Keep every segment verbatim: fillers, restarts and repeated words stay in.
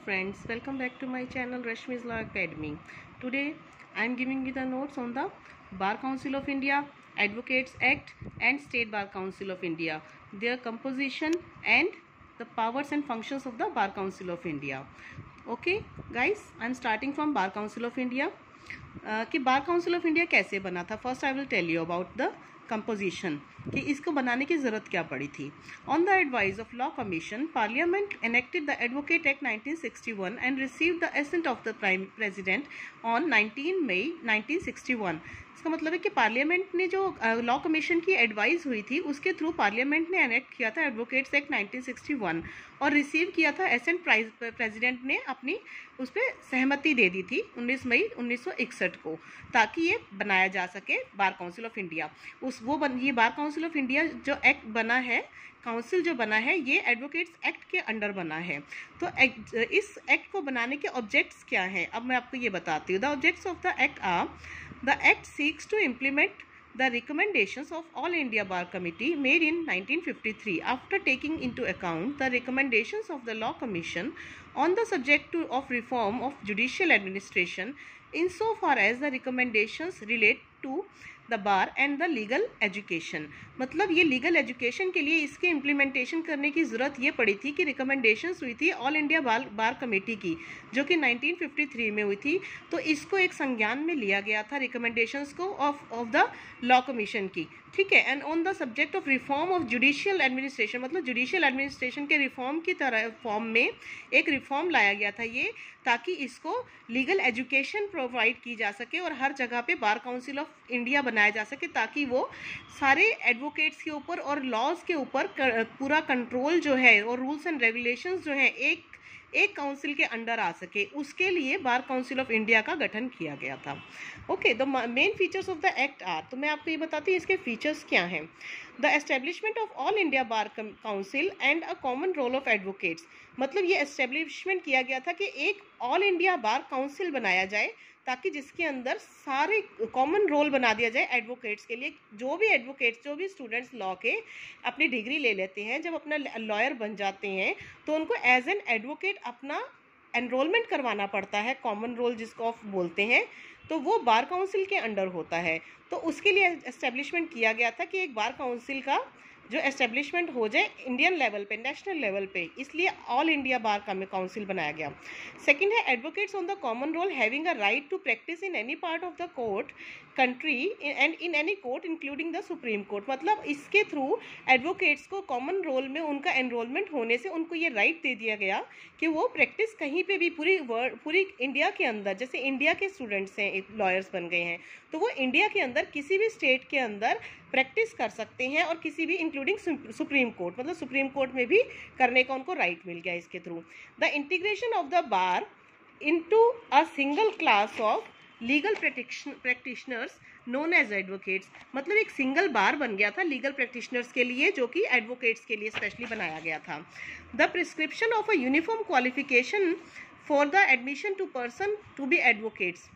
friends, welcome back to my channel Rashmi's Law Academy. Today I am giving you the notes on the Bar Council of India, Advocates Act and State Bar Council of India, their composition and the powers and functions of the Bar Council of India. Okay guys, I am starting from Bar Council of India. uh, कि बार council of India कैसे बना था. First I will tell you about the composition कि इसको बनाने की जरूरत क्या पड़ी थी. On the advice of law commission, parliament enacted the advocate act nineteen sixty one and received the assent of the prime president on nineteen May nineteen sixty one. इसका मतलब है कि पार्लियामेंट ने जो लॉ कमीशन की advice हुई थी उसके थ्रू पार्लियामेंट ने एनेक्ट किया था advocates act nineteen sixty one और रिसीव किया था एसेंट प्रेसिडेंट ने अपनी उस पर सहमति दे दी थी उन्नीस मई उन्नीस सौ इकसठ को, ताकि ये बनाया जा सके बार काउंसिल ऑफ इंडिया. उस वो बन ये बार काउंसिल ऑफ इंडिया जो एक्ट बना है, काउंसिल जो बना है, ये एडवोकेट्स एक्ट के अंडर बना है. तो इस एक्ट को बनाने के ऑब्जेक्ट्स क्या हैं, अब मैं आपको ये बताती हूँ. The objects of the act are: the act seeks to implement the recommendations of All India Bar Committee made in nineteen fifty-three after taking into account the recommendations of the Law Commission on the subject to, of reform of judicial administration insofar as the recommendations relate to the bar and the legal education. मतलब ये legal education के लिए इसके implementation करने की ज़रूरत ये पड़ी थी कि रिकमेंडेशंस हुई थी all India bar bar committee की, जो कि नाइनटीन फिफ्टी थ्री में हुई थी. तो इसको एक संज्ञान में लिया गया था रिकमेंडेशंस को of of the law commission की, ठीक है. And on the subject of reform of judicial administration, मतलब जुडिशियल एडमिनिस्ट्रेशन के रिफॉर्म की तरह फॉर्म में एक रिफॉर्म लाया गया था ये, ताकि इसको लीगल एजुकेशन प्रोवाइड की जा सके और हर जगह पे बार काउंसिल ऑफ इंडिया बनाया जा सके, ताकि वो सारे एडवोकेट्स के ऊपर और लॉज के ऊपर पूरा कंट्रोल जो है और रूल्स एंड रेगुलेशंस जो है एक एक काउंसिल के अंडर आ सके. उसके लिए बार काउंसिल ऑफ इंडिया का गठन किया गया था. Okay, the main features of the act are, तो मैं आपको ये बताती हूँ इसके फीचर्स क्या हैं. The establishment of all India bar council and a common roll of advocates, मतलब ये एस्टेब्लिशमेंट किया गया था कि एक ऑल इंडिया बार काउंसिल बनाया जाए, ताकि जिसके अंदर सारे कॉमन रोल बना दिया जाए एडवोकेट्स के लिए. जो भी एडवोकेट्स, जो भी स्टूडेंट्स लॉ के अपनी डिग्री ले लेते हैं, जब अपना लॉयर बन जाते हैं तो उनको एज एन एडवोकेट अपना एनरोलमेंट करवाना पड़ता है. कॉमन रोल जिसको आप बोलते हैं, तो वो बार काउंसिल के अंडर होता है. तो उसके लिए एस्टेब्लिशमेंट किया गया था कि एक बार काउंसिल का जो एस्टेब्लिशमेंट हो जाए इंडियन लेवल पे, नेशनल लेवल पे, इसलिए ऑल इंडिया बार काउंसिल बनाया गया. सेकंड है advocates on the common roll having a right to practice in any part of the court country and in any court including the supreme court. मतलब इसके through advocates को common roll में उनका enrolment होने से उनको ये राइट दे दिया गया कि वो प्रैक्टिस कहीं पे भी पूरी वर्ल्ड पूरी इंडिया के अंदर, जैसे इंडिया के स्टूडेंट्स हैं, लॉयर्स बन गए हैं, तो वो इंडिया के अंदर किसी भी स्टेट के अंदर प्रैक्टिस कर सकते हैं और किसी भी इंक्लूडिंग सुप्रीम कोर्ट, मतलब सुप्रीम कोर्ट में भी करने का उनको राइट मिल गया इसके through. The integration of the bar into a single class of legal practitioners known as advocates, मतलब एक सिंगल बार बन गया था लीगल प्रैक्टिशनर्स के लिए, जो कि एडवोकेट्स के लिए स्पेशली बनाया गया था. The prescription of a uniform qualification for the admission to person to be advocates,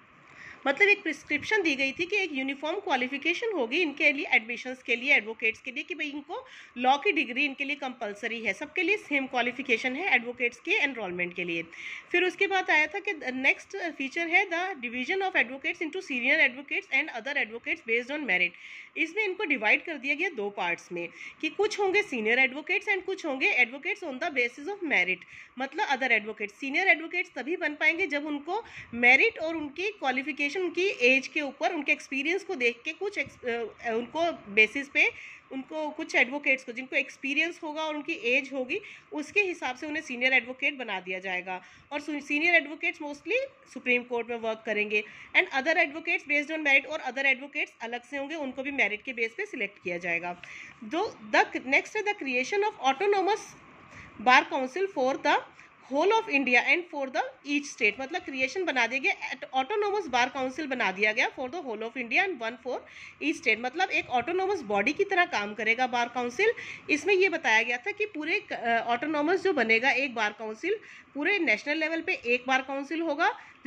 मतलब एक प्रिस्क्रिप्शन दी गई थी कि एक यूनिफॉर्म क्वालिफिकेशन होगी इनके लिए एडमिशन्स के लिए, एडवोकेट्स के लिए, कि भाई इनको लॉ की डिग्री इनके लिए कंपलसरी है, सबके लिए सेम क्वालिफिकेशन है एडवोकेट्स के एनरोलमेंट के लिए. फिर उसके बाद आया था कि नेक्स्ट फीचर है the division of advocates into senior advocates and other advocates based on merit. इसमें इनको डिवाइड कर दिया गया दो पार्ट्स में, कि कुछ होंगे सीनियर एडवोकेट्स एंड कुछ होंगे advocates on the basis of merit. मतलब अदर एडवोकेट्स, सीनियर एडवोकेट्स तभी बन पाएंगे जब उनको मेरिट और उनकी क्वालिफिकेशन, उनकी एज के ऊपर, उनके एक्सपीरियंस को देख के कुछ उनको बेसिस पे उनको कुछ एडवोकेट्स को जिनको एक्सपीरियंस होगा और उनकी एज होगी, उसके हिसाब से उन्हें सीनियर एडवोकेट बना दिया जाएगा. और senior advocates mostly supreme court में वर्क करेंगे and other advocates based on merit, और अदर एडवोकेट्स अलग से होंगे, उनको भी मेरिट के बेस पे सिलेक्ट किया जाएगा. दो द नेक्स्ट है the creation of autonomous bar council for the whole of India and for the each state, मतलब क्रिएशन बना दिया गया, ऑटोनोमस बार काउंसिल बना दिया गया for the whole of India and one for each state, मतलब एक ऑटोनोमस बॉडी की तरह काम करेगा बार काउंसिल. इसमें यह बताया गया था कि पूरे ऑटोनोमस जो बनेगा एक बार काउंसिल, पूरे नेशनल लेवल पे एक बार काउंसिल होगा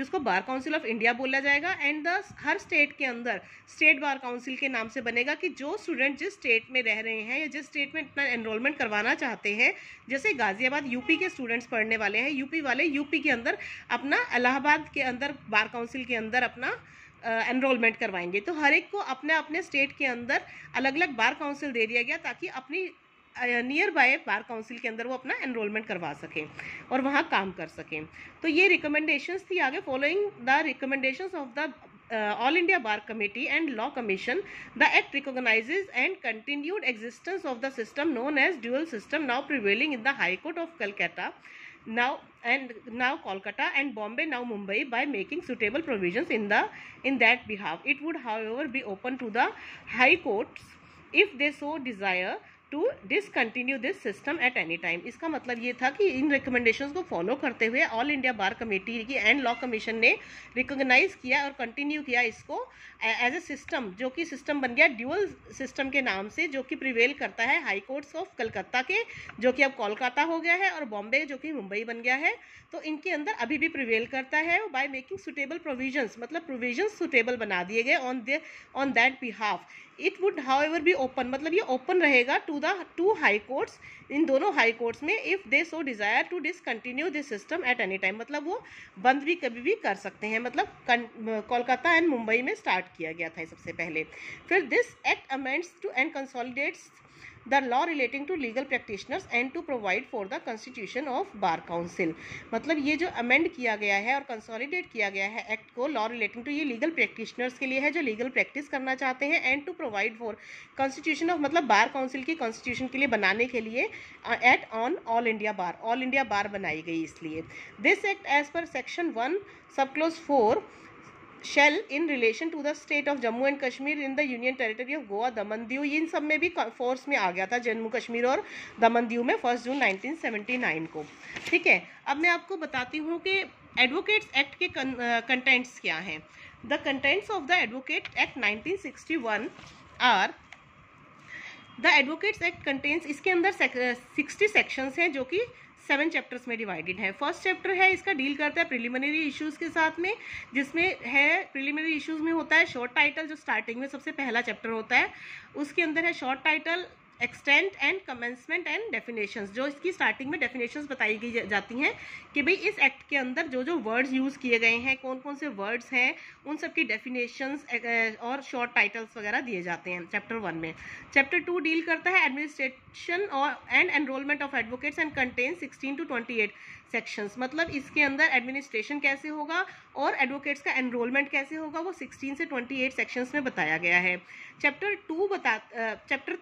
जिसको बार काउंसिल ऑफ इंडिया बोला जाएगा। एंड द हर स्टेट के अंदर स्टेट बार काउंसिल के नाम से बनेगा कि जो स्टूडेंट जिस स्टेट में रह रहे हैं या जिस स्टेट में अपना एनरोलमेंट करवाना चाहते हैं, जैसे गाजियाबाद यूपी के स्टूडेंट्स पढ़ने वाले हैं, यूपी वाले यूपी के अंदर अपना इलाहाबाद के अंदर बार काउंसिल के अंदर अपना एनरोलमेंट uh, करवाएंगे। तो हर एक को अपने अपने स्टेट के अंदर अलग अलग बार काउंसिल दे दिया गया ताकि अपनी नियर बाय बार काउंसिल के अंदर वो अपना एनरोलमेंट करवा सकें और वहाँ काम कर सकें। तो ये रिकमेंडेशंस थी आगे। Following the recommendations of the all India bar committee and law commission, the act recognises and continued existence of the system known as dual system now prevailing in the high court of Calcutta now and now Kolkata and Bombay, now Mumbai, by making suitable provisions in the in that behalf. It would however be open to the high courts if they so desire to discontinue this system at any time। इसका मतलब ये था कि इन recommendations को follow करते हुए all India bar committee की and law commission ने रिकॉग्नाइज किया और कंटिन्यू किया इसको एज ए सिस्टम, जो कि सिस्टम बन गया ड्यूअल सिस्टम के नाम से, जो कि प्रिवेल करता है हाई कोर्ट्स ऑफ कलकत्ता के, जो कि अब कोलकाता हो गया है, और बॉम्बे जो कि मुंबई बन गया है। तो इनके अंदर अभी भी प्रिवेल करता है बाय मेकिंग सुटेबल प्रोविजंस, मतलब प्रोविजंस सुटेबल बना दिए गए on they on that behalf. It would however be open, मतलब ये ओपन रहेगा to the to high courts, इन दोनों हाई कोर्ट्स में, if they so desire to discontinue this system at any time, मतलब वो बंद भी कभी भी कर सकते हैं। मतलब कोलकाता एंड मुंबई में स्टार्ट किया गया था सबसे पहले। फिर this act amends to and consolidates the law relating to legal practitioners and to provide for the constitution of bar council। मतलब ये जो अमेंड किया गया है और कंसोलिडेट किया गया है एक्ट को, लॉ रिलेटिंग टू, ये लीगल प्रैक्टिशनर्स के लिए है जो लीगल प्रैक्टिस करना चाहते हैं, and to provide for constitution of, मतलब बार काउंसिल की कॉन्स्टिट्यूशन के लिए बनाने के लिए at on all India bar, all India bar बनाई गई इसलिए। This act as per section one sub clause four shall in relation to the state of Jammu and Kashmir in the union territory of Goa, Daman Diu, इन सब में भी फोर्स में आ गया था जम्मू कश्मीर और दमन दीव में first June nineteen seventy nine को। ठीक है, अब मैं आपको बताती हूँ कि एडवोकेट्स एक्ट के कंटेंट्स क्या हैं। The contents of the advocate act nineteen sixty one are, the advocates act contains, इसके अंदर सिक्सटी सेक्शंस हैं जो कि सेवन चैप्टर्स में डिवाइडेड है। फर्स्ट चैप्टर है इसका डील करता है प्रिलिमिनरी इश्यूज के साथ में, जिसमें है प्रिलिमिनरी इश्यूज में होता है शॉर्ट टाइटल, जो स्टार्टिंग में सबसे पहला चैप्टर होता है, उसके अंदर है short title, extent and commencement and definitions, जो इसकी स्टार्टिंग में डेफिनेशंस बताई गई जाती हैं कि भाई इस एक्ट के अंदर जो जो वर्ड्स यूज़ किए गए हैं, कौन कौन से वर्ड्स हैं, उन सब की डेफिनेशंस और शॉर्ट टाइटल्स वगैरह दिए जाते हैं चैप्टर वन में। चैप्टर टू डील करता है एडमिनिस्ट्रेशन और and enrolment of advocates and contain sixteen to twenty eight sections, मतलब इसके अंदर एडमिनिस्ट्रेशन कैसे होगा और एडवोकेट्स का एनरोलमेंट कैसे होगा वो सिक्सटीन से ट्वेंटी एट सेक्शंस में बताया गया है। चैप्टर टू बता chapter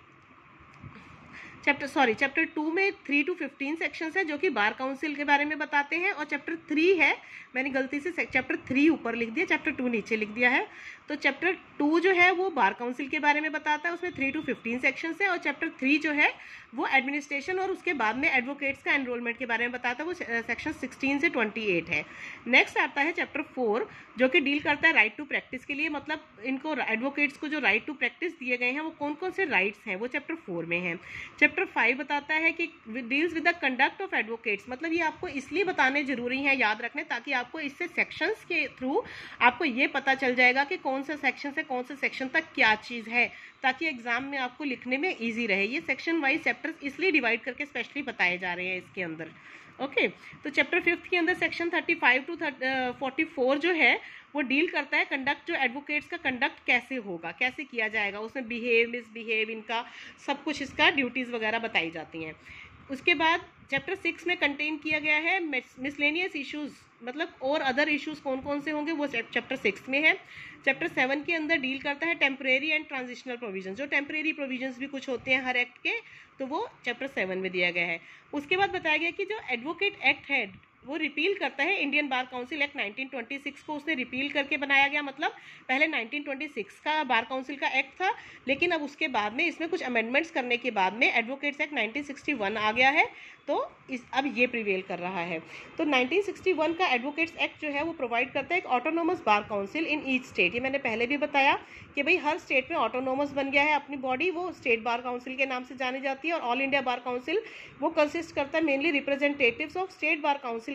chapter sorry chapter two में थ्री टू फिफ्टीन सेक्शंस है जो कि बार काउंसिल के बारे में बताते हैं, और चैप्टर थ्री है, मैंने गलती से चैप्टर थ्री ऊपर लिख दिया, चैप्टर टू नीचे लिख दिया है। तो चैप्टर टू जो है वो बार काउंसिल के बारे में बताता है, उसमें थ्री टू फिफ्टीन सेक्शंस है, और चैप्टर थ्री जो है वो एडमिनिस्ट्रेशन और उसके बाद में एडवोकेट्स का एनरोलमेंट के बारे में बताता है, वो सेक्शन सिक्सटीन से ट्वेंटी एट है। नेक्स्ट आता है चैप्टर फोर जो कि डील करता है राइट टू प्रैक्टिस के लिए, मतलब इनको एडवोकेट्स को जो राइट टू प्रैक्टिस दिए गए हैं वो कौन कौन से राइट्स हैं वो चैप्टर फोर में है। चैप्टर फाइव बताता है कि deals with the conduct of advocates, मतलब ये आपको इसलिए बताने जरूरी है, याद रखने, ताकि आपको इससे सेक्शंस के थ्रू आपको ये पता चल जाएगा कि कौन से सेक्शन से कौन से सेक्शन तक क्या चीज़ है, ताकि एग्जाम में आपको लिखने में इजी रहे। ये सेक्शन वाइज चैप्टर्स इसलिए डिवाइड करके स्पेशली बताए जा रहे हैं इसके अंदर। ओके okay, तो चैप्टर फिफ्थ के अंदर section thirty five to forty four जो है वो डील करता है कंडक्ट, जो एडवोकेट्स का कंडक्ट कैसे होगा, कैसे किया जाएगा, उसमें बिहेव मिसबिहेव इनका सब कुछ, इसका ड्यूटीज़ वगैरह बताई जाती हैं। उसके बाद चैप्टर सिक्स में कंटेन किया गया है मिसलेनियस इश्यूज़, मतलब और अदर इश्यूज़ कौन कौन से होंगे वो चैप्टर सिक्स में है। चैप्टर सेवन के अंदर डील करता है टेम्परेरी एंड ट्रांजिशनल प्रोविजंस, जो टेम्परेरी प्रोविजंस भी कुछ होते हैं हर एक्ट के, तो वो चैप्टर सेवन में दिया गया है। उसके बाद बताया गया कि जो एडवोकेट एक्ट है वो रिपील करता है Indian bar council act nineteen twenty six को, उसने रिपील करके बनाया गया, मतलब पहले नाइनटीन ट्वेंटी सिक्स का बार काउंसिल का एक्ट था, लेकिन अब उसके बाद में इसमें कुछ अमेंडमेंट्स करने के बाद में advocates act nineteen sixty one आ गया है, तो इस अब ये प्रिवेल कर रहा है। तो नाइनटीन सिक्सटी वन का एडवोकेट्स एक्ट जो है वो प्रोवाइड करता है एक autonomous bar council in each state. ये मैंने पहले भी बताया कि भाई हर स्टेट में ऑटोनोमस बन गया है अपनी बॉडी, वो स्टेट बार काउंसिल के नाम से जानी जाती है, और ऑल इंडिया बार काउंसिल वो कंसिस्ट करता है mainly representatives of state bar council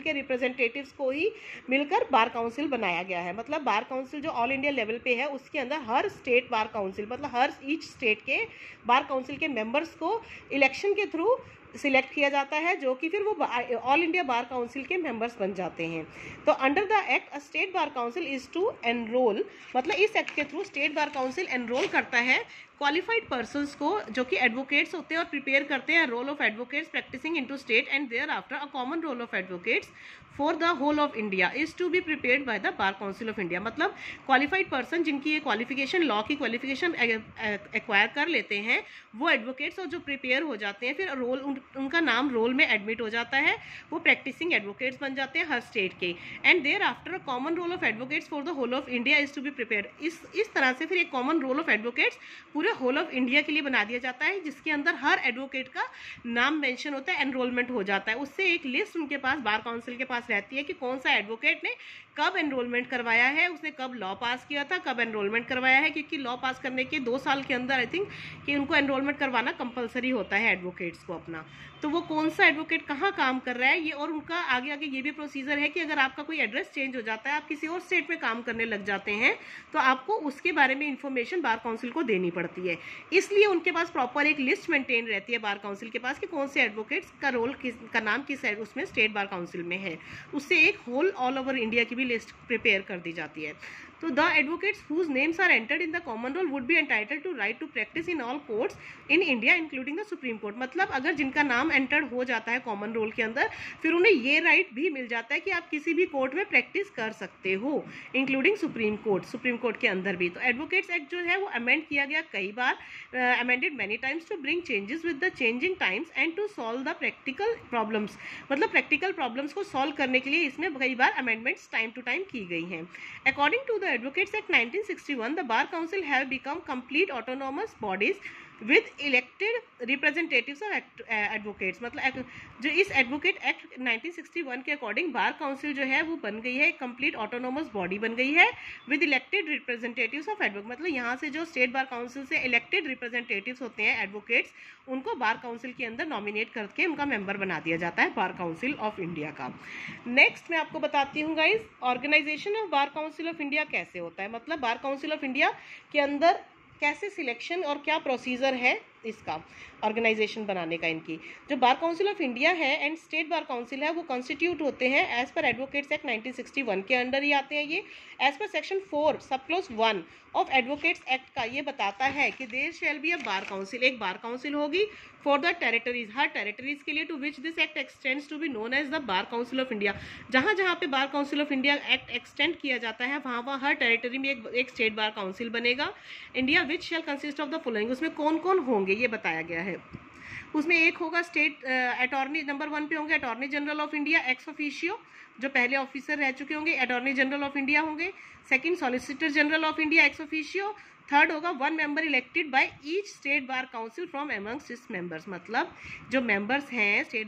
के रिप्रेजेंटेटिव्स को ही मिलकर बार काउंसिल बनाया गया है। मतलब बार काउंसिल जो ऑल इंडिया लेवल पे है उसके अंदर हर स्टेट बार काउंसिल मतलब हर ईच स्टेट के बार काउंसिल के मेंबर्स को इलेक्शन के थ्रू सिलेक्ट किया जाता है, जो कि फिर वो ऑल इंडिया बार काउंसिल के मेंबर्स बन जाते हैं। तो under the act a state bar council is to enroll, मतलब इस एक्ट के through state bar council enroll करता है क्वालिफाइड पर्सन्स को जो कि एडवोकेट्स होते हैं और प्रिपेयर करते हैं roll of advocates practising into state and thereafter a common roll of advocates for the whole of India is to be prepared by the bar council of India. मतलब qualified person जिनकी ये qualification law की qualification acquire कर लेते हैं वो advocates और जो प्रिपेयर हो जाते हैं फिर रोल उन, उनका नाम रोल में एडमिट हो जाता है, वो प्रैक्टिसिंग एडवोकेट्स बन जाते हैं हर स्टेट के and thereafter a common roll of advocates for the whole of India is to be prepared. इस इस तरह से फिर एक कॉमन रोल ऑफ एडवोकेट्स पूरे होल ऑफ इंडिया के लिए बना दिया जाता है, जिसके अंदर हर एडवोकेट का नाम मेंशन होता है, एनरोलमेंट हो जाता है। उससे एक लिस्ट उनके पास बार काउंसिल के पास रहती है कि कौन सा एडवोकेट ने कब एनरोलमेंट करवाया है, उसने कब लॉ पास किया था, कब एनरोलमेंट करवाया है, क्योंकि लॉ पास करने के दो साल के अंदर आई थिंक कि उनको एनरोलमेंट करवाना कंपलसरी होता है एडवोकेट्स को अपना। तो वो कौन सा एडवोकेट कहाँ काम कर रहा है ये, और उनका आगे आगे ये भी प्रोसीजर है कि अगर आपका कोई एड्रेस चेंज हो जाता है, आप किसी और स्टेट में काम करने लग जाते हैं, तो आपको उसके बारे में इंफॉर्मेशन बार काउंसिल को देनी पड़ती है। इसलिए उनके पास प्रॉपर एक लिस्ट मेंटेन रहती है बार काउंसिल के पास कि कौन से एडवोकेट्स का रोल किस का नाम किस उसमें स्टेट बार काउंसिल में है। उससे एक होल ऑल ओवर इंडिया की भी लिस्ट प्रिपेयर कर दी जाती है। तो the advocates whose names are entered in the common roll would be entitled to right to practice in all courts in India including the supreme court. मतलब अगर जिनका नाम एंटर्ड हो जाता है कॉमन रोल के अंदर, फिर उन्हें ये राइट भी मिल जाता है कि आप किसी भी कोर्ट में प्रैक्टिस कर सकते हो, including supreme court, supreme court के अंदर भी। तो एडवोकेट्स एक्ट जो है वो अमेंड किया गया कई बार, amended many times to bring changes with the changing times and to solve the practical problems. मतलब प्रैक्टिकल प्रॉब्लम्स को सॉल्व करने के लिए इसमें कई बार अमेंडमेंट्स टाइम टू टाइम की गई हैं। According to the advocates act nineteen sixty one, the bar council have become complete autonomous bodies with elected representatives of advocates। मतलब जो इस advocate act nineteen sixty one के अकॉर्डिंग बार काउंसिल जो है वो बन गई है एक कंप्लीट ऑटोनोमस बॉडी बन गई है with elected representatives of advocate. मतलब यहाँ से जो स्टेट बार काउंसिल से इलेक्टेड रिप्रेजेंटेटिव्स होते हैं एडवोकेट्स, उनको बार काउंसिल के अंदर नॉमिनेट करके उनका मेंबर बना दिया जाता है बार काउंसिल ऑफ इंडिया का। नेक्स्ट मैं आपको बताती हूँ guys, organisation of bar council of India कैसे होता है। मतलब बार काउंसिल ऑफ इंडिया के अंदर कैसे सिलेक्शन और क्या प्रोसीजर है इसका ऑर्गेनाइजेशन बनाने का। इनकी जो बार काउंसिल ऑफ इंडिया है एंड स्टेट बार काउंसिल है वो कॉन्स्टिट्यूट होते हैं as per advocates act nineteen sixty one के अंडर ही आते हैं। ये as per section four sub clause one of advocates act का ये बताता है कि there shall be a bar council, एक बार काउंसिल होगी फॉर द टेरिटरीज, हर टेरिटरीज के लिए to which this act extends to be known as the bar council of India. जहाँ जहाँ पे bar council of India act extend किया जाता है वहाँ वहाँ हर टेरिटरी में एक, एक स्टेट बार काउंसिल बनेगा। India which shall consist of the following, उसमें कौन कौन होंगे ये बताया गया है। उसमें एक होगा स्टेट अटॉर्नी, नंबर वन पे होंगे attorney general of India ex officio, जो पहले ऑफिसर रह चुके होंगे, अटॉर्नी जनरल ऑफ इंडिया होंगे। Second solicitor general of India ex officio. Third होगा one member elected by each state bar council from amongst its members. मतलब जो members हैं state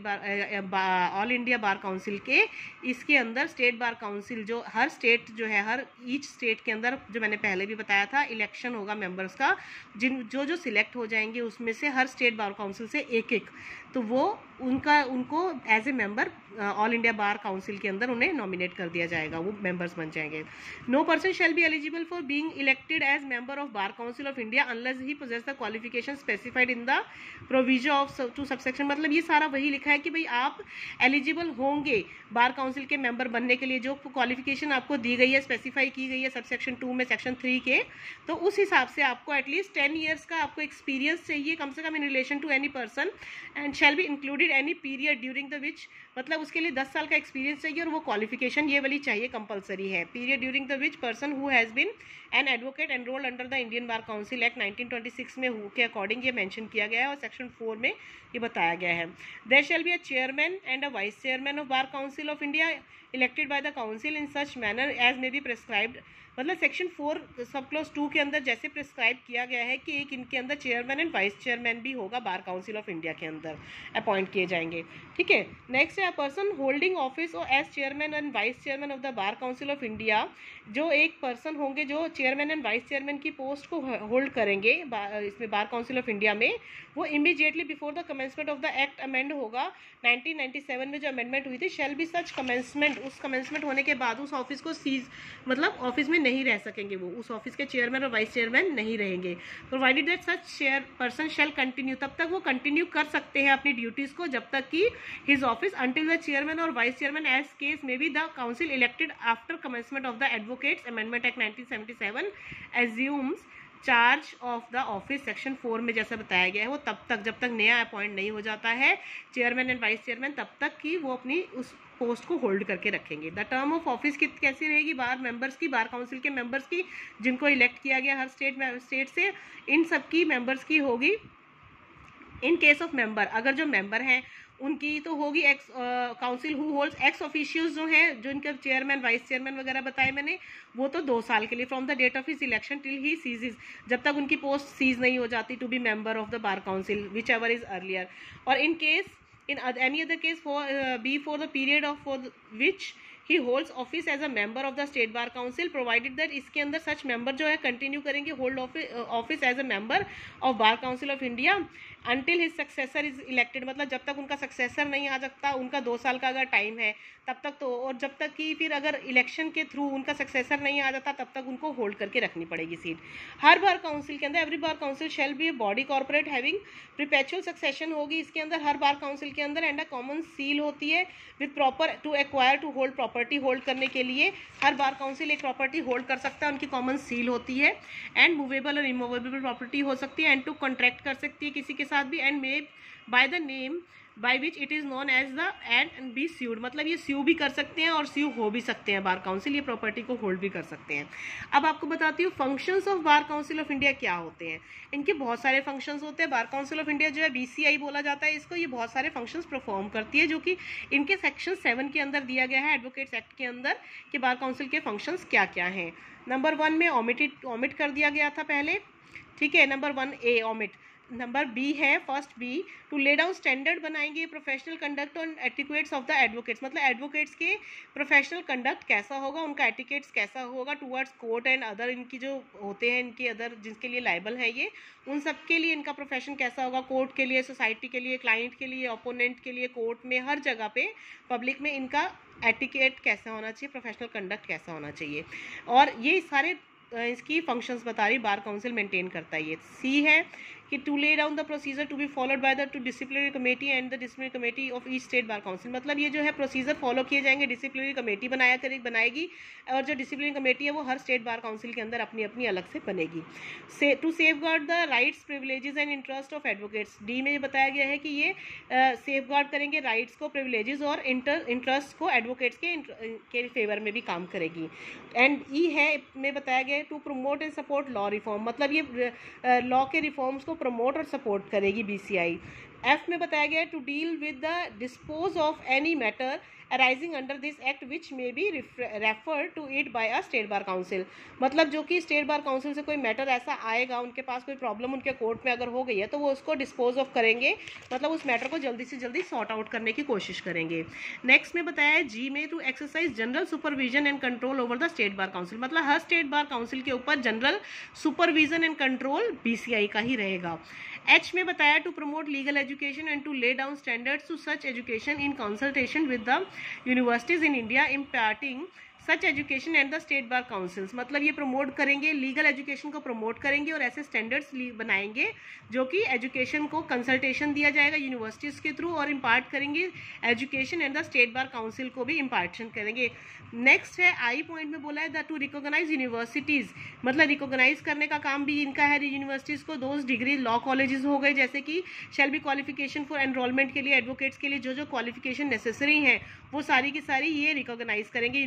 bar all India bar council के, इसके अंदर state bar council जो हर state जो है हर ईच स्टेट के अंदर, जो मैंने पहले भी बताया था, इलेक्शन होगा मेंबर्स का, जिन जो जो सिलेक्ट हो जाएंगे उसमें से हर स्टेट बार काउंसिल से एक एक, तो वो उनका उनको as a member all India bar council के अंदर उन्हें नॉमिनेट कर दिया जाएगा, वो मेंबर्स बन जाएंगे। No person shall be eligible for being elected as member of bar council of India unless he possesses the qualification specified in the provision of two subsection. मतलब ये सारा वही लिखा है कि भाई आप एलिजिबल होंगे बार काउंसिल के मेंबर बनने के लिए, जो क्वालिफिकेशन आपको दी गई है, स्पेसिफाई की गई है सबसेक्शन टू में सेक्शन थ्री के, तो उस हिसाब से आपको एटलीस्ट टेन ईयर्स का आपको एक्सपीरियंस चाहिए कम से कम in relation to any person and shall be included any period during the which, मतलब उसके लिए दस साल का एक्सपीरियंस चाहिए और वो क्वालिफिकेशन ये वाली चाहिए, कंपलसरी है। Period during the which person who has been an advocate enrolled under the Indian bar council act nineteen twenty six में हु के अकॉर्डिंग ये मेंशन किया गया है और सेक्शन फोर में ये बताया गया है। There shall be a chairman and a vice chairman of bar council of India elected by the council in such manner as may be prescribed. मतलब section four sub clause two के अंदर जैसे prescribe किया गया है कि एक इनके अंदर चेयरमैन एंड वाइस चेयरमैन भी होगा बार काउंसिल ऑफ इंडिया के अंदर अपॉइंट किए जाएंगे। ठीक है, नेक्स्ट है है अ पर्सन होल्डिंग ऑफिस और as chairman and vice chairman of the bar council of India, जो एक पर्सन होंगे जो चेयरमैन एंड वाइस चेयरमैन की पोस्ट को होल्ड करेंगे इसमें बार काउंसिल ऑफ इंडिया में, वो immediately before the commencement of the act amend होगा नाइनटीन नाइंटी सेवन में जो अमेंडमेंट हुई थी, शैल बी सच कमेंसमेंट, उस कमेंसमेंट होने के बाद उस ऑफिस को सीज मतलब ऑफिस में नहीं रह सकेंगे, वो उस ऑफिस के चेयरमैन और वाइस चेयरमैन नहीं रहेंगे, provided that such chairperson shall continue, तब तक वो कंटिन्यू कर सकते हैं अपनी ड्यूटीज को जब तक कि his office until the chairman और vice chairman as case may be the council elected after commencement of the advocates amendment act nineteen seventy seven assumes charge of the office section four में जैसा बताया गया है, वो तब तक जब तक नया अपॉइंट नहीं हो जाता है चेयरमैन एंड वाइस चेयरमैन, तब तक कि वो अपनी उस पोस्ट को होल्ड करके रखेंगे। द टर्म ऑफ ऑफिस की कैसी रहेगी, बार मेंबर्स की, बार काउंसिल के मेंबर्स की जिनको इलेक्ट किया गया हर स्टेट में स्टेट से, इन सब की मेंबर्स की होगी। इन केस ऑफ मेंबर, अगर जो मेंबर हैं उनकी तो होगी ex council who holds ex officials जो हैं, जो इनके चेयरमैन वाइस चेयरमैन वगैरह बताए मैंने, वो तो दो साल के लिए from the date of his election till he ceases, जब तक उनकी पोस्ट सीज नहीं हो जाती to be member of the bar council whichever is earlier. और in case in any other case for uh, be for the period of for the, which he holds office as a member of the state bar council, provided that इसके अंदर such member जो है continue करेंगे hold office as a member of bar council of India until his successor is elected, मतलब जब तक उनका successor नहीं आ सकता, उनका दो साल का अगर टाइम है तब तक तो, और जब तक कि फिर अगर इलेक्शन के थ्रू उनका सक्सेसर नहीं आ जाता तब तक उनको होल्ड करके रखनी पड़ेगी सीट। हर बार काउंसिल के अंदर every bar council shall be a body corporate having perpetual succession होगी इसके अंदर हर बार काउंसिल के अंदर, एंड अ कॉमन सील होती है with proper to acquire to hold property, hold करने के लिए हर बार काउंसिल एक प्रॉपर्टी होल्ड कर सकता है, उनकी कॉमन सील होती है, एंड मूवेबल और इमूवेबल प्रॉपर्टी हो सकती है, एंड टू कॉन्ट्रैक्ट कर सकती है किसी के साथ भी, and may by the name by which it is known as the and be sued, मतलब ये स्यू भी कर सकते हैं और स्यू हो भी सकते हैं बार काउंसिल, ये प्रॉपर्टी को होल्ड भी कर सकते हैं। अब आपको बताती हूँ functions of bar council of India क्या होते हैं। इनके बहुत सारे फंक्शंस होते हैं। बार काउंसिल ऑफ इंडिया जो है बीसीआई बोला जाता है इसको, ये बहुत सारे फंक्शंस परफॉर्म करती है जो कि इनके सेक्शन सेवन के अंदर दिया गया है एडवोकेट्स एक्ट के अंदर कि बार काउंसिल के फंक्शंस क्या क्या हैं। नंबर वन में ऑमिटेड ऑमिट कर दिया गया था पहले, ठीक है, number one A omit. Number B है first B to lay down standard बनाएंगे प्रोफेशनल कंडक्ट और एटिकेट्स ऑफ द एडवोकेट्स, मतलब एडवोकेट्स के प्रोफेशनल कंडक्ट कैसा होगा, उनका एटिकेट्स कैसा होगा टुवर्ड्स कोर्ट एंड अदर, इनकी जो होते हैं इनके अदर जिसके लिए लाइबल है ये, उन सब के लिए इनका प्रोफेशन कैसा होगा, कोर्ट के लिए, सोसाइटी के लिए, क्लाइंट के लिए, ओपोनेंट के लिए, कोर्ट में, हर जगह पे पब्लिक में इनका एटिकेट कैसा होना चाहिए, प्रोफेशनल कंडक्ट कैसा होना चाहिए, और ये सारे इसकी फंक्शंस बता रही बार काउंसिल मेंटेन करता है। ये सी है कि to lay down the procedure to be followed by the to disciplinary committee and the disciplinary committee of each state bar council, मतलब ये जो है प्रोसीजर फॉलो किए जाएंगे, डिसिप्लिनरी कमेटी बनाया करेगी बनाएगी, और जो डिसिप्लिनरी कमेटी है वो हर स्टेट बार काउंसिल के अंदर अपनी अपनी अलग से बनेगी। C to safeguard the rights privileges and interest of advocates, D में बताया गया है कि ये सेफ गार्ड करेंगे राइट्स को, प्रिविलेजेस और इंटर इंटरेस्ट को एडवोकेट्स के के फेवर में भी काम करेगी। एंड ई है में बताया गया है to promote and support law reform, मतलब ये लॉ के रिफॉर्म्स को प्रमोट और सपोर्ट करेगी बीसीआई। एफ में बताया गया है to deal with the dispose of any matter arising under this act which may be refer to it by a state bar council, मतलब जो कि स्टेट बार काउंसिल से कोई मैटर ऐसा आएगा, उनके पास कोई प्रॉब्लम उनके कोर्ट में अगर हो गई है तो वो उसको डिस्पोज ऑफ करेंगे, मतलब उस मैटर को जल्दी से जल्दी सॉर्ट आउट करने की कोशिश करेंगे। नेक्स्ट में बताया है जी में to exercise general supervision and control over the state bar council, मतलब हर स्टेट बार काउंसिल के ऊपर general supervision and control BCI का ही रहेगा। एच में बताया to promote legal education and to lay down standards to such education in consultation with the universities in India imparting such education and the state bar councils, मतलब ये promote करेंगे, legal education को promote करेंगे और ऐसे standards बनाएंगे जो कि एजुकेशन को कंसल्टेशन दिया जाएगा यूनिवर्सिटीज़ के थ्रू और इम्पार्ट करेंगे education and the state bar council को भी इम्पार्शन करेंगे। नेक्स्ट है आई पॉइंट में बोला है द टू रिकॉग्नाइज यूनिवर्सिटीज़, मतलब रिकॉग्नाइज करने का काम भी इनका है यूनिवर्सिटीज़ को, दोज डिग्री लॉ कॉलेजेस हो गए जैसे कि shall be qualification for enrolment के लिए एडवोकेट्स के लिए जो जो क्वालिफिकेशन नेसेसरी हैं वो सारी की सारी ये रिकॉग्नाइज करेंगे यूनिवर्सिटीज़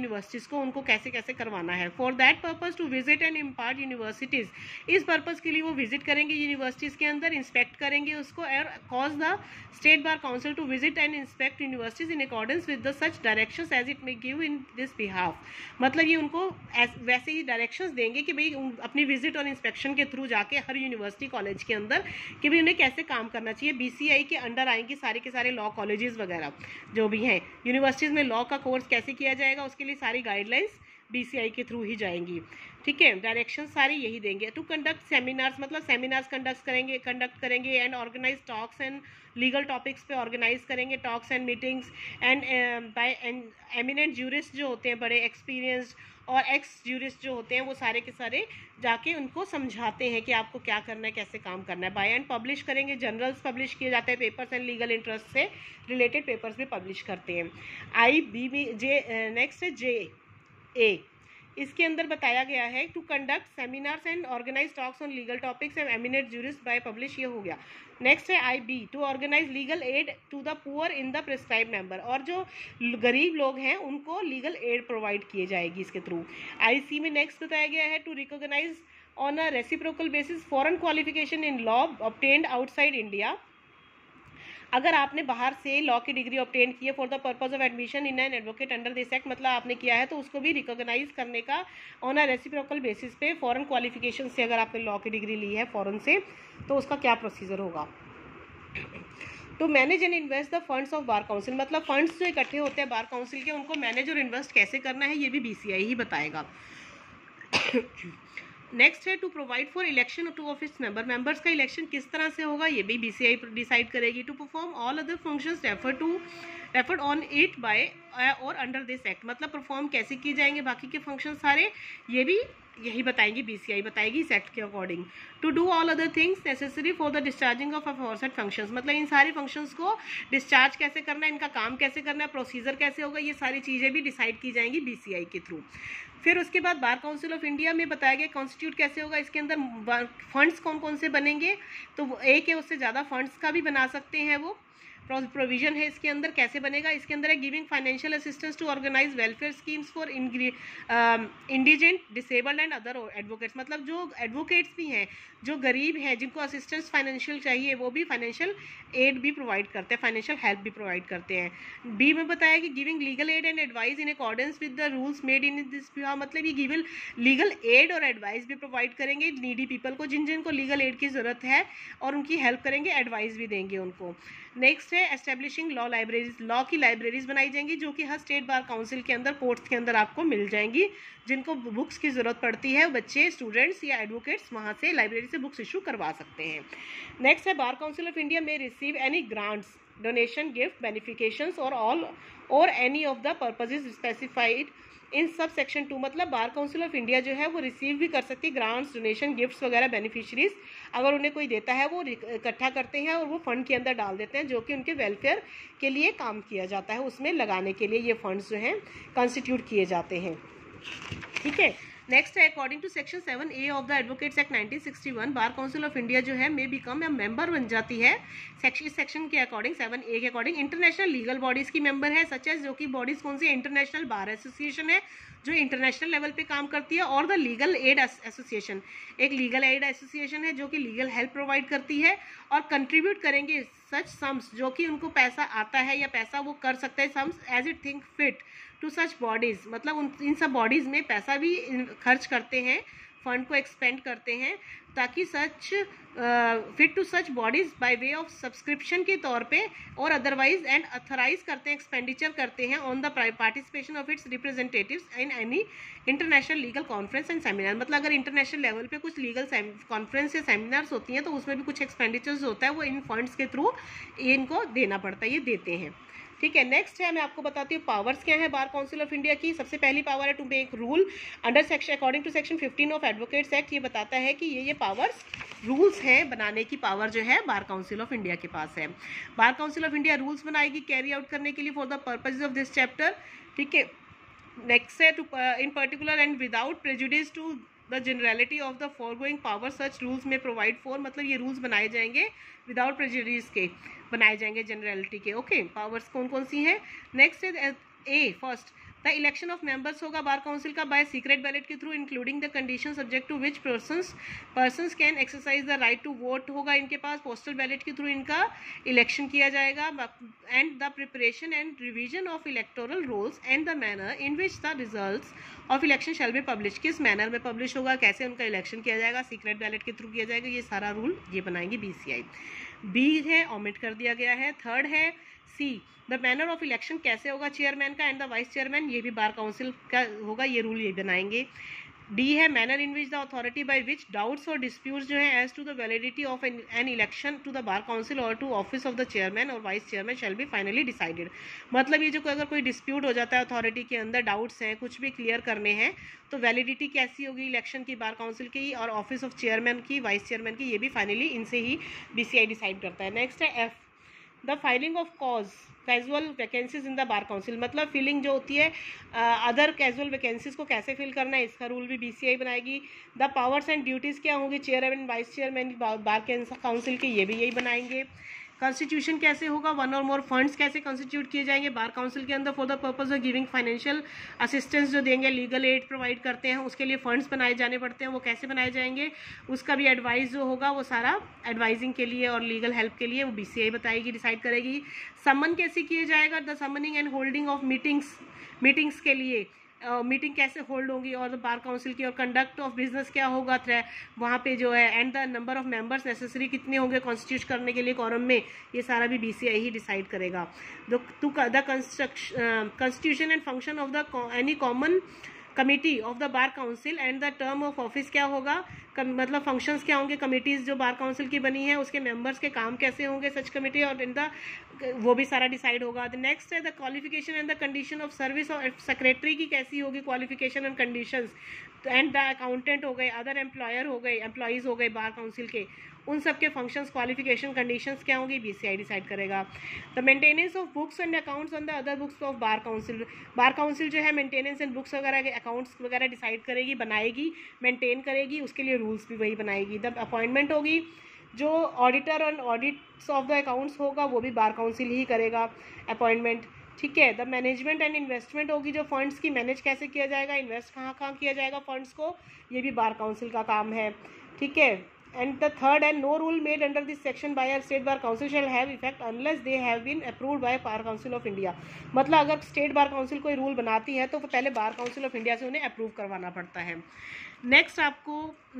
उसको उनको कैसे कैसे करवाना है। For that purpose to visit and impart universities, इस पर्पज़ के लिए वो विजिट करेंगे यूनिवर्सिटीज़ के अंदर, इंस्पेक्ट करेंगे उसको, और cause the state bar council to visit and inspect universities in accordance with the such directions as it may give in this behalf. मतलब ये उनको वैसे ही डायरेक्शंस देंगे कि भाई अपनी विजिट और इंस्पेक्शन के थ्रू जाके हर यूनिवर्सिटी कॉलेज के अंदर कि भाई उन्हें कैसे काम करना चाहिए। बीसीआई के अंडर आएंगी सारे के सारे लॉ कॉलेजेस वगैरह जो भी हैं, यूनिवर्सिटीज़ में लॉ का कोर्स कैसे किया जाएगा उसके लिए सारी गाइडलाइंस बीसीआई के थ्रू ही जाएंगी। ठीक है, डायरेक्शन सारी यही देंगे। टू कंडक्ट सेमिनार्स, मतलब सेमिनार्स कंडक्ट करेंगे कंडक्ट करेंगे and organise talks and legal topics पे ऑर्गेनाइज करेंगे talks and meetings and by eminent jurist जो होते हैं, बड़े एक्सपीरियंस्ड और एक्स ज्यूरिस्ट जो होते हैं, वो सारे के सारे जाके उनको समझाते हैं कि आपको क्या करना है, कैसे काम करना है। बाय एंड पब्लिश करेंगे, जर्नल्स पब्लिश किए जाते हैं, पेपर्स एंड लीगल इंटरेस्ट से रिलेटेड पेपर्स भी पब्लिश करते हैं। I B B J next है जे ए, इसके अंदर बताया गया है to conduct seminars and organise talks on legal topics and eminent jurist by publish, ये हो गया। नेक्स्ट है I B, to organise legal aid to the poor in the prescribe number, और जो गरीब लोग हैं उनको लीगल एड प्रोवाइड किए जाएगी इसके थ्रू। आई सी में नेक्स्ट बताया गया है to recognise on a reciprocal basis foreign qualification in law obtained outside India. अगर आपने बाहर से लॉ की डिग्री ऑब्टेन की है for the purpose of admission in an advocate under this act, मतलब आपने किया है तो उसको भी रिकॉग्नाइज करने का ऑन अ रेसिप्रोकल बेसिस पे फॉरेन क्वालिफिकेशन से अगर आपने लॉ की डिग्री ली है फॉरेन से तो उसका क्या प्रोसीजर होगा। To manage and invest the funds of bar council, मतलब फंड्स जो इकट्ठे होते हैं बार काउंसिल के उनको मैनेज और इन्वेस्ट कैसे करना है ये भी बीसीआई ही बताएगा। नेक्स्ट है to provide for election to office member, members का इलेक्शन किस तरह से होगा ये भी बीसीआई डिसाइड करेगी। To perform all other functions refer to referred on it by or under this act, मतलब परफॉर्म कैसे किए जाएंगे बाकी के फंक्शन सारे ये भी यही बताएंगी, बीसीआई बताएगी इस एक्ट के according. To do all other things necessary for the discharging of aforesaid functions, मतलब इन सारे फंक्शंस को डिस्चार्ज कैसे करना है, इनका काम कैसे करना है, प्रोसीजर कैसे होगा, ये सारी चीज़ें भी डिसाइड की जाएंगी बीसीआई के थ्रू। फिर उसके बाद बार काउंसिल ऑफ इंडिया में बताया गया कॉन्स्टिट्यूट कैसे होगा, इसके अंदर फंड्स कौन कौन से बनेंगे, तो एक है उससे ज़्यादा फंड्स का भी बना सकते हैं, वो प्रोविजन है इसके अंदर। कैसे बनेगा, इसके अंदर है giving financial assistance to organise welfare schemes for indigent disabled and other advocates, मतलब जो एडवोकेट्स भी हैं जो गरीब हैं जिनको असिस्टेंस फाइनेंशियल चाहिए वो भी फाइनेंशियल एड भी प्रोवाइड करते हैं, फाइनेंशियल हेल्प भी प्रोवाइड करते हैं। बी में बताया कि giving legal aid and advice in accordance with the rules made in this behalf, मतलब ये गिवन लीगल एड और एडवाइस भी प्रोवाइड करेंगे नीडी पीपल को, जिन जिनको लीगल एड की ज़रूरत है, और उनकी हेल्प करेंगे, एडवाइस भी देंगे उनको। नेक्स्ट है एस्टेब्लिशिंग लॉ लाइब्रेरीज, लॉ की लाइब्रेरीज बनाई जाएंगी जो कि हर स्टेट बार काउंसिल के अंदर कोर्ट्स के अंदर आपको मिल जाएंगी, जिनको बुक्स की ज़रूरत पड़ती है बच्चे स्टूडेंट्स या एडवोकेट्स वहाँ से लाइब्रेरी से बुक्स इशू करवा सकते हैं। नेक्स्ट है बार काउंसिल ऑफ इंडिया में receive any grants, donation, gift, benefications or all or any of the purposes specified in sub section to, मतलब बार काउंसिल ऑफ इंडिया जो है वो रिसीव भी कर सकती है ग्रांट्स, डोनेशन, गिफ्ट्स वगैरह, बेनिफिशरीज अगर उन्हें कोई देता है वो इकट्ठा करते हैं और वो फंड के अंदर डाल देते हैं जो कि उनके वेलफेयर के लिए काम किया जाता है, उसमें लगाने के लिए ये फंड्स जो हैं कॉन्स्टिट्यूट किए जाते हैं। ठीक है, नेक्स्ट है according to section seven A of the advocates act nineteen sixty one, bar council of India जो है मे बिकम या मेंबर बन जाती है सेक्शन इस सेक्शन के अकॉर्डिंग सेवन ए के अकॉर्डिंग इंटरनेशनल लीगल बॉडीज की मेंबर है, सच एज जो कि बॉडीज कौन सी, इंटरनेशनल बार एसोसिएशन है जो इंटरनेशनल लेवल पे काम करती है, और द लीगल एड एसोसिएशन, एक लीगल एड एसोसिएशन है जो कि लीगल हेल्प प्रोवाइड करती है, और कंट्रीब्यूट करेंगे सच सम्स जो कि उनको पैसा आता है या पैसा वो कर सकते हैं, sums as it think fit to such bodies, मतलब उन इन सब बॉडीज़ में पैसा भी खर्च करते हैं, फंड को एक्सपेंड करते हैं ताकि such fit to such bodies by way of subscription के तौर पे और अदरवाइज एंड अथराइज करते हैं, एक्सपेंडिचर करते हैं on the participation of its representatives in any international legal conference and seminar, मतलब अगर इंटरनेशनल लेवल पे कुछ लीगल कॉन्फ्रेंस या सेमिनार्स होती हैं तो उसमें भी कुछ एक्सपेंडिचर्स होता है वो इन फंड्स के थ्रू इनको देना पड़ता है, ये देते हैं। ठीक है, नेक्स्ट है मैं आपको बताती हूँ पावर्स क्या है बार काउंसिल ऑफ इंडिया की। सबसे पहली पावर है to make rule under section according to section fifteen of advocates act, ये बताता है कि ये ये पावर्स रूल्स हैं बनाने की पावर जो है बार काउंसिल ऑफ इंडिया के पास है। Bar council of India rules बनाएगी कैरी आउट करने के लिए for the purpose of this chapter. ठीक है, नेक्स्ट है to in particular and without prejudice to the generality of the foregoing power such rules में प्रोवाइड फॉर, मतलब ये रूल्स बनाए जाएंगे विदाउट प्रेजुडिस के, बनाए जाएंगे जनरलिटी के। ओके, पावर्स कौन कौन सी हैं। नेक्स्ट है A first the election of members होगा बार काउंसिल का बाय सीक्रेट बैलेट के through, including the condition subject to which persons persons can exercise the right to vote होगा इनके पास। पोस्टल बैलेट के थ्रू इनका इलेक्शन किया जाएगा। And the preparation and revision of electoral rolls and the manner in which the results of election shall be publish, किस manner में publish होगा, कैसे उनका इलेक्शन किया जाएगा, सीक्रेट बैलेट के थ्रू किया जाएगा, ये सारा रूल ये बनाएंगे बीसीआई। बी है ओमिट कर दिया गया है। थर्ड है C, the manner of election कैसे होगा चेयरमैन का एंड द वाइस चेयरमैन, ये भी बार काउंसिल का होगा, ये रूल ये बनाएंगे। डी है manner in which the authority by which doubts or disputes जो है as to the validity of an election to the bar council or to office of the chairman और vice chairman shall be finally decided. मतलब ये जो अगर कोई dispute हो जाता है अथॉरिटी के अंदर, डाउट्स हैं, कुछ भी क्लियर करने हैं, तो वैलिडिटी कैसी होगी इलेक्शन की बार काउंसिल की और ऑफिस ऑफ चेयरमैन की, वाइस चेयरमैन की, ये भी फाइनली इनसे ही बीसीआई डिसाइड करता है। नेक्स्ट है F, the filing of cause casual vacancies in the bar council, मतलब फिलिंग जो होती है अदर कैजुअल वैकेंसीज को कैसे फिल करना है, इसका रूल भी बीसीआई बनाएगी। द पावर्स एंड ड्यूटीज़ क्या होंगी chairman vice chairman bar council के, ये भी यही बनाएंगे। कॉन्स्टिट्यूशन कैसे होगा, वन और मोर फंड्स कैसे कॉन्स्टिट्यूट किए जाएंगे बार काउंसिल के अंदर for the purpose of giving financial assistance, जो देंगे लीगल एड प्रोवाइड करते हैं उसके लिए फंड्स बनाए जाने पड़ते हैं, वो कैसे बनाए जाएंगे, उसका भी एडवाइस जो होगा वो सारा एडवाइजिंग के लिए और लीगल हेल्प के लिए वो बीसीआई बताएगी, डिसाइड करेगी। समन कैसे किया जाएगा, the summoning and holding of meetings, meetings के लिए मीटिंग uh, कैसे होल्ड होगी और बार काउंसिल की, और कंडक्ट ऑफ बिजनेस क्या होगा वहाँ पे जो है, and the number of members necessary कितने होंगे कॉन्स्टिट्यूट करने के लिए कॉरम में, ये सारा भी बीसीआई ही डिसाइड करेगा। The constitution and function of the any common committee of the bar council and the term of office क्या होगा, मतलब फंक्शंस क्या होंगे, कमिटीज़ जो बार काउंसिल की बनी है उसके मेंबर्स के काम कैसे होंगे सच कमिटी, और इन द वो भी सारा डिसाइड होगा। द नेक्स्ट है the qualification and the condition of service, और सेक्रेटरी की कैसी होगी qualification and conditions, and the accountant हो गए, अदर एम्प्लॉयर हो गए, एम्प्लॉयज़ हो गए बार काउंसिल के, उन सब के फंक्शंस क्वालिफिकेशन कंडीशंस क्या होंगी बीसीआई डिसाइड करेगा। The maintenance of books and accounts on the other books of bar council, bar council जो है मेंटेनेंस एंड बुक्स वगैरह के अकाउंट्स वगैरह डिसाइड करेगी, बनाएगी, मेंटेन करेगी, उसके लिए रूल्स भी वही बनाएगी। द अपॉइंटमेंट होगी, जो ऑडिटर और ऑडिट्स ऑफ द अकाउंट्स होगा वो भी बार काउंसिल ही करेगा अपॉइंटमेंट, ठीक है। द मैनेजमेंट एंड इन्वेस्टमेंट होगी, जो फंड्स की मैनेज कैसे किया जाएगा, इन्वेस्ट कहाँ कहाँ किया जाएगा फंड्स को, ये भी बार काउंसिल का काम है, ठीक है। And the third, and no rule made under this section by a state bar council shall have effect unless they have been approved by Bar Council of India। मतलब अगर स्टेट बार काउंसिल कोई rule बनाती है तो पहले बार council of India से उन्हें approve करवाना पड़ता है। नेक्स्ट आपको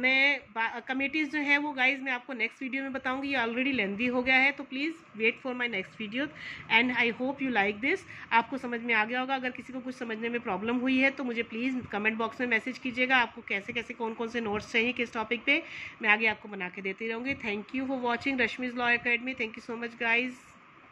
मैं कमिटीज़ जो है वो गाइज मैं आपको नेक्स्ट वीडियो में बताऊंगी, ये ऑलरेडी लेंदी हो गया है, तो please wait for my next video and I hope you like this. आपको समझ में आ गया होगा। अगर किसी को कुछ समझने में प्रॉब्लम हुई है तो मुझे प्लीज़ कमेंट बॉक्स में मैसेज कीजिएगा, आपको कैसे कैसे कौन कौन से नोट्स चाहिए किस टॉपिक पे, मैं आगे आपको बना के देती रहूँगी। Thank you for watching Rashmi's law academy. Thank you so much guys.